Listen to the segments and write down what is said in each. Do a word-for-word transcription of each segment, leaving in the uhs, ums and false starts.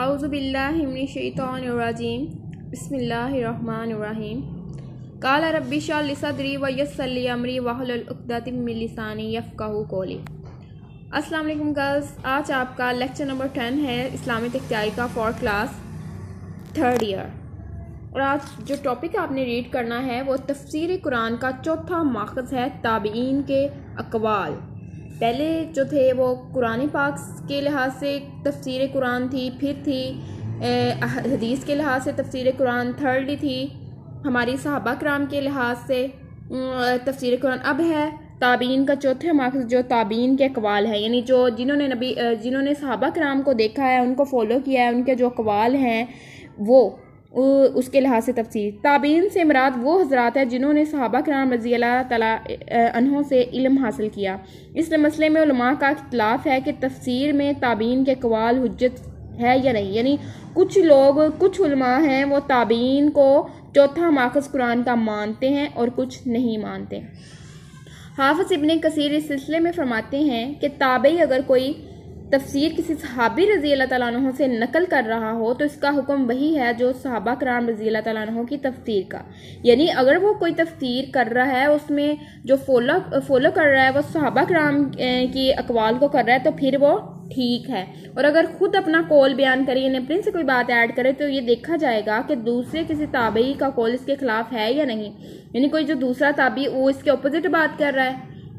औज़ुबिल्लाहि मिनश्शैतानिर्रजीम बिस्मिल्लाहिर्रहमानिर्रहीम क़ाल रब्बि इश्रह ली सदरी व यस्सिर ली अमरी वहलुल उक़दतम मिन लिसानी यफ़क़हू क़ौली। अस्सलाम वालेकुम गर्ल्स, आज आपका लेक्चर नंबर टेन है इस्लामिक इख्तियारी का फॉर क्लास थर्ड ईयर। और आज जो टॉपिक आपने रीड करना है वो तफसीर कुरान का चौथा माखज़ है ताबीन के अक़वाल। पहले जो थे वो कुरानी पाक के लिहाज से तफसीर कुरान थी, फिर थी हदीस के लिहाज से तफसीर कुरान, थर्डली थी हमारी सहाबा कराम के लिहाज से तफसीर कुरान। अब है ताबीन का चौथे माखज़ जो ताबीन के अक़वाल है, यानी जो जिन्होंने नबी जिन्होंने सहाबा कराम को देखा है, उनको फॉलो किया है, उनके जो अक़वाल हैं वो उसके लिहाज से तफसीर। ताबीन से मुराद वो हज़रात है जिन्होंने सहाबा कराम रज़ी अल्लाह तआला अन्हों से इल्म हासिल किया। इस मसले में उलमा का इख्तिलाफ़ है कि तफसीर में ताबीन के अक़वाल हुज्जत है या नहीं, यानी कुछ लोग कुछ उलमा हैं वो ताबीन को चौथा माखज़ कुरान का मानते हैं और कुछ नहीं मानते। हाफ़िज़ इब्न कसीर इस सिलसिले में फरमाते हैं कि ताबई अगर कोई तफसीर किसी सहाबी रज़ी अल्लाह तआला अन्हु से नकल कर रहा हो तो इसका हुक्म वही है जो सहाबा कराम रज़ी अल्लाह तआला अन्हु की तफसीर का, यानी अगर वो कोई तफसीर कर रहा है उसमें जो फॉलो फॉलो कर रहा है वो सहाबा कराम की अक़वाल को कर रहा है तो फिर वो ठीक है। और अगर खुद अपना कौल बयान करे, यानी अपने से कोई बात ऐड करे, तो ये देखा जाएगा कि दूसरे किसी ताबई का कौल इसके खिलाफ है या नहीं, यानी कोई जो दूसरा ताबी वो इसके अपोजिट बात कर रहा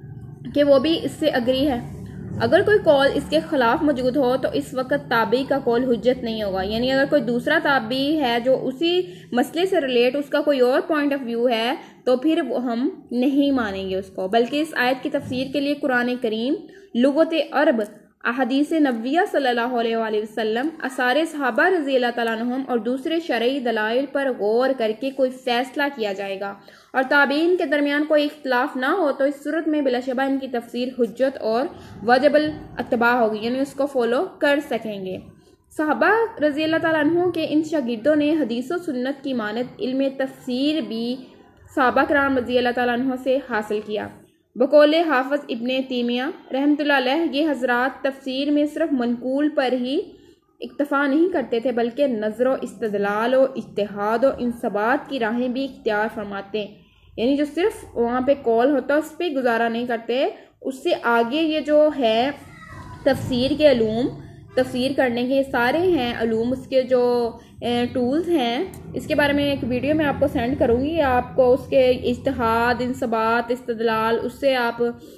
है कि वो भी इससे अग्री है। अगर कोई कौल इसके खिलाफ मौजूद हो तो इस वक्त ताबी का कौल हुज्जत नहीं होगा, यानी अगर कोई दूसरा ताबी है जो उसी मसले से रिलेट उसका कोई और पॉइंट ऑफ व्यू है तो फिर वो हम नहीं मानेंगे उसको। बल्कि इस आयत की तफसीर के लिए कुरान करीम, लुगत अरब, अहदीस नबविया सल्लल्लाहु अलैहि वसल्लम, असारे सहाबा रज़ी अल्लाह तआला अन्हुम और दूसरे शरई दलाइल पर गौर करके कोई फैसला किया जाएगा और ताबीन के दरमियान कोई इख्तिलाफ ना हो तो इस सूरत में बिलाशुबा इनकी तफसीर हुज्जत और वजबल अत्तबा होगी, यानी उसको फॉलो कर सकेंगे। सहाबा रज़ी अल्लाह तआला अन्हुम के इन शागिर्दों ने हदीस व सुन्नत की मानद इल्म तफसीर भी सहाबा कराम रज़ी अल्लाह तआला अन्हुम से हासिल किया। बकौले हाफ़िज़ इब्ने तैमिया रहमतुल्लाह अलैह ये हज़रात तफसीर में सिर्फ मनकूल पर ही इक्तफ़ा नहीं करते थे बल्कि नज़र व इस्तदलाल व इज्तिहाद व इंसबात की राहें भी इख्तियार फरमाते हैं, यानी जो सिर्फ वहाँ पे कॉल होता है उस पर गुजारा नहीं करते, उससे आगे ये जो है तफसीर के अलूम, तफसीर करने के सारे हैं अलूम, उसके जो टूल्स हैं, इसके बारे में एक वीडियो मैं आपको सेंड करूँगी, आपको उसके इज्तिहाद, इंसबात, इस्तदलाल उससे आप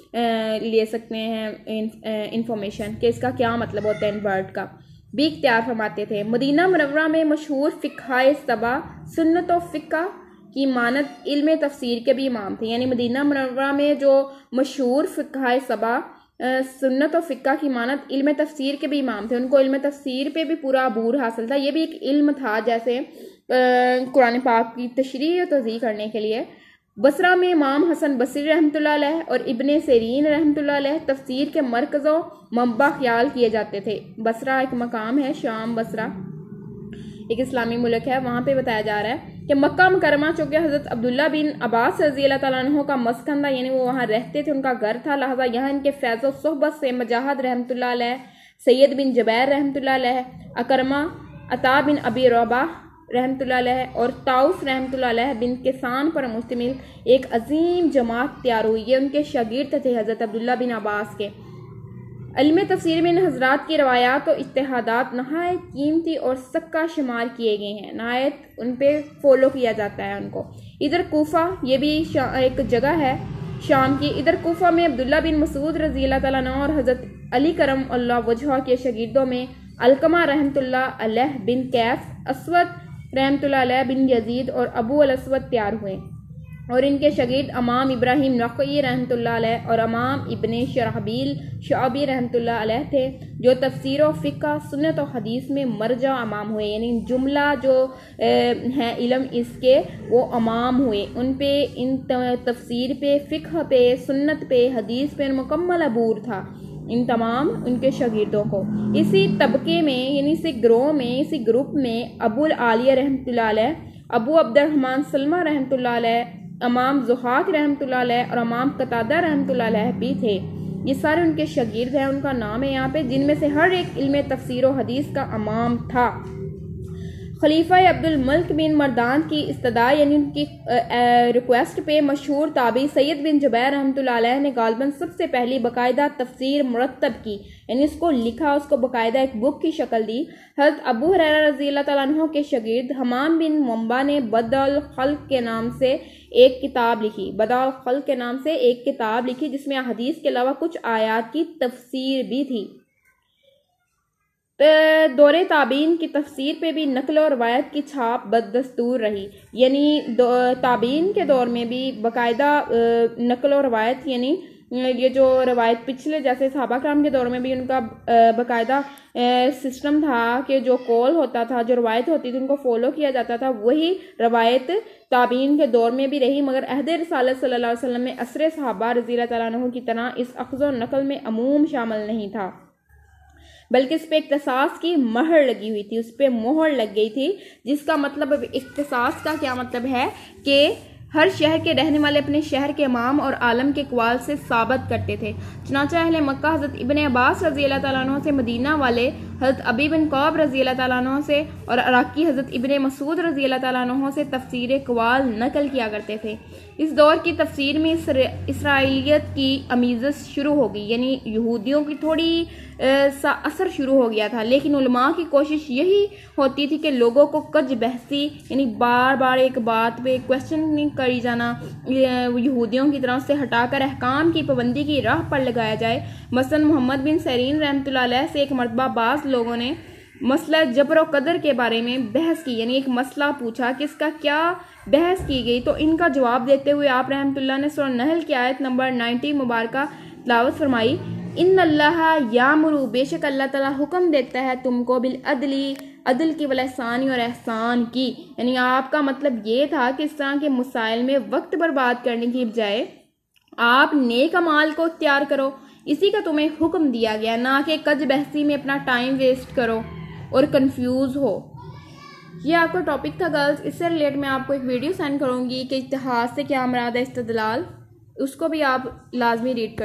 ले सकते हैं इंफॉर्मेशन कि इसका क्या मतलब होता है इन वर्ड का भी इख्तियार फरमाते थे। मदीना मुनव्वरा में मशहूर फ़िक़्ह सबा, सुन्नत व फ़िक़्ह की मानद इल्म तफसीर के भी इमाम थे, यानी मदीना मुनव्वरा में जो मशहूर फ़िक़्ह सबा, सुन्नत और फ़िक़्ह की मानद इल्म तफसीर के भी इमाम थे। उनको इल्म तफसीर पे भी पूरा अबूर हासिल था, ये भी एक इल्म था जैसे कुरान पाक की तशरीह और तज़ीह करने के लिए। बसरा में इमाम हसन बसरी रहमतुल्लाह अलैह और इब्ने सीरीन रहमतुल्लाह अलैह तफसीर के मरकज़ व मंबा ख्याल किए जाते थे। बसरा एक मकाम है, शाम बसरा एक इस्लामी मुल्क है, वहाँ पे बताया जा रहा है कि मक्का मुकरमा चूँकि हज़रत अब्दुल्ला बिन अब्बास रज़ी अल्लाह तआला अन्हु का मस्कन था, यानी वो वहाँ रहते थे, उनका घर था, लिहाजा यहाँ इनके फैज़ व सोहबत से मुजाहिद रहमतुल्लाह अलैह, सैयद बिन जुबैर रहमतुल्लाह अलैह, अकरमा, अता बिन अबी रबाह रहमतुल्लाह अलैह और ताउस रहमतुल्लाह अलैह बिन किसान पर मुश्तमिल एक अजीम जमात तैयार हुई। ये उनके शागिर्द थे हज़रत अब्दुल्ला बिन अब्बास के। इल्म तफसीर में इन हज़रात की रवायात और इज्तिहादात नहायत कीमती और सक्का शुमार किए गए हैं, नहायत उन पे फॉलो किया जाता है उनको। इधर कूफा, ये भी एक जगह है शाम की, इधर कूफा में अब्दुल्ला बिन मसूद रज़ी अल्लाह तआला अन्हु और हज़रत अली करम अल्लाह वजह के शागिर्दों में अलकमा रहमतुल्लाह अलैह बिन कैफ, अस्वद रहमतुल्लाह अलैह बिन यजीद और अबू अल अस्वद तैयार हुए और इनके शागिर्द अमाम इब्राहिम नक़ई रहमतुल्लाह अलैह और अमाम इब्ने शरहबील शाबी रहमतुल्लाह अलैह थे, जो तफसीर व फ़िक़्ह, सुन्नत और हदीस में मरजा अमाम हुए, यानी जुमला जो हैं इल्म इसके वो अमाम हुए, उन पे इन तफसीर पे, फ़िक़्ह पे, सुन्नत पे, हदीस पे मुकम्मल अबूर था इन तमाम उनके शागिर्दों को। इसी तबके में, यानी इसी ग्रोह में, इसी ग्रुप में अबुल आलिया रहमतुल्लाह अलैह, अबू अब्दुर्रहमान सलमा रहमतुल्लाह अलैह, अमाम ज़ुहाक रहमतुल्लाह अलैह और अमाम कतादा रहमतुल्लाह अलैह भी थे। ये सारे उनके शागिर्द हैं, उनका नाम है यहाँ पे, जिनमें से हर एक इल्म तफसीर व हदीस का इमाम था। खलीफा अब्दुल मलिक बिन मरदान की इस्तदा यानी उनकी रिक्वेस्ट पे मशहूर ताबी सैयद बिन जुबैर रहमतुल्लाह अलैह ने गालिबन सबसे पहली बाकायदा तफसीर मुरत्तब की, यानी उसको लिखा, उसको बाकायदा एक बुक की शक्ल दी। हज़रत अबू हुरैरा रज़ी अल्लाह तआला अन्हु के शागिर्द हमाम बिन मुंबा ने बदअल खल्क के नाम से एक किताब लिखी बदअल खल्क के नाम से एक किताब लिखी जिसमें हदीस के अलावा कुछ आयात की तफसीर भी थी। दौरे ताबीन की तफसीर पे भी नकल और रवायत की छाप बदस्तूर रही, यानी ताबीन के दौर में भी बाकायदा नकल और रवायत, यानी ये जो रवायत पिछले जैसे सहाबा कराम के दौर में भी उनका बाकायदा सिस्टम था कि जो कॉल होता था, जो रवायत होती थी, उनको फॉलो किया जाता था। वही रवायत ताबीन के दौर में भी रही, मगर अहद रिसालत सल्लल्लाहु अलैहि वसल्लम में असर सहाबा रज़ी अल्लाह तआला अन्हुम की तरह इस अख्ज़ व नकल में अमूम शामिल नहीं था, बल्कि इस पे इख्तिसास की महर लगी हुई थी, उस पे मोहर लग गई थी। जिसका मतलब इख्तिसास का क्या मतलब है कि हर शहर के रहने वाले अपने शहर के इमाम और आलम के कवाल से साबित करते थे। चुनांचे अहले मक्का हज़रत इब्ने अब्बास रज़ी अल्लाह तआला अन्हु से, मदीना वाले हज़रत अबी बिन कौब रज़ी अल्लाह तआला अन्हु से और अराकी हज़रत इब्ने मसूद रज़ी अल्लाह तआला अन्हु से तफसीर कवाल नकल किया करते थे। इस दौर की तफसीर में इसराइलियत की अमीज़त शुरू हो गई, यानी यहूदियों की थोड़ी सा असर शुरू हो गया था, लेकिन उलमा की कोशिश यही होती थी कि लोगों को कज बहसी, यानी बार बार एक बात पे क्वेश्चन करी जाना, यहूदियों की तरफ से हटाकर अहकाम की पाबंदी की राह पर लगाया जाए। मसलन मोहम्मद बिन सरीन रहमतुल्लाह अलैह से एक मरतबा बाज़ लोगों ने मसला जबर व कदर के बारे में बहस की, यानी एक मसला पूछा कि इसका क्या बहस की गई, तो इनका जवाब देते हुए आप रहमतुल्लाह ने सूरह नहल की आयत नंबर नब्बे मुबारका तिलावत फरमाई, इन अल्लाह यामुरु, बेशक अल्लाह ताला हुक्म देता है तुमको बिल अदली, अदल की वल एहसानी, और एहसान की। यानी आपका मतलब ये था कि इस तरह के मसाइल में वक्त बर्बाद करने की बजाय आप नेक अमाल को इख्तियार करो, इसी का तुम्हें हुक्म दिया गया, ना कि कज बहसी में अपना टाइम वेस्ट करो और कंफ्यूज हो। ये आपका टॉपिक था गर्ल्स। इससे रिलेटेड मैं आपको एक वीडियो सेंड करूँगी कि इतिहास से क्या मुराद है इस्तदलाल, उसको भी आप लाजमी रीड कर